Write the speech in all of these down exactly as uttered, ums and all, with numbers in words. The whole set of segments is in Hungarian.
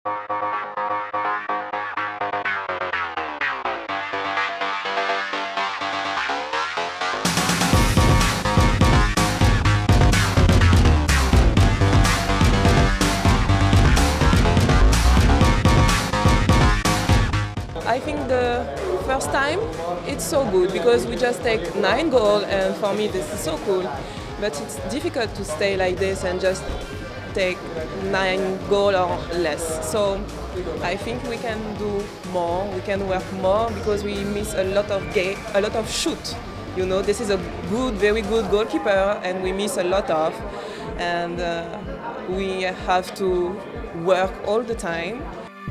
I think the first time it's so good because we just take nine goals, and for me this is so cool. But it's difficult to stay like this and just take nine goals or less. So I think we can do more. We can work more because we miss a lot of game, a lot of shoot. You know, this is a good, very good goalkeeper, and we miss a lot of. And uh, we have to work all the time.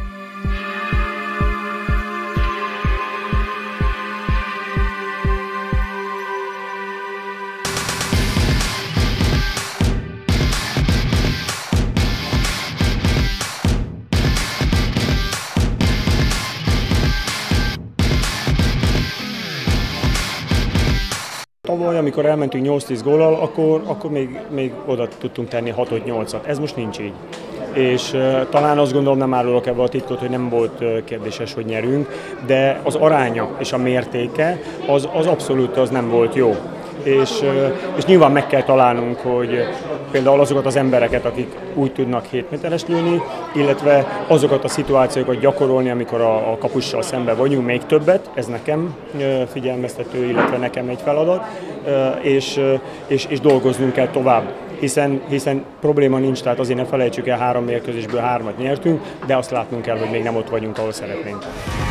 Tavaly, amikor elmentünk nyolc-tíz góllal, akkor, akkor még, még oda tudtunk tenni hatot-nyolcat. Ez most nincs így. És uh, talán azt gondolom, nem árulok ebbe a titkot, hogy nem volt uh, kérdéses, hogy nyerünk, de az aránya és a mértéke az, az abszolút az nem volt jó. És, uh, és nyilván meg kell találnunk, hogy például azokat az embereket, akik úgy tudnak hét méteres lőni, illetve azokat a szituációkat gyakorolni, amikor a, a kapussal szemben vagyunk, még többet, ez nekem uh, figyelmeztető, illetve nekem egy feladat, uh, és, uh, és, és dolgoznunk kell tovább. Hiszen, hiszen probléma nincs, tehát azért ne felejtsük el, három mérkőzésből hármat nyertünk, de azt látnunk kell, hogy még nem ott vagyunk, ahol szeretnénk.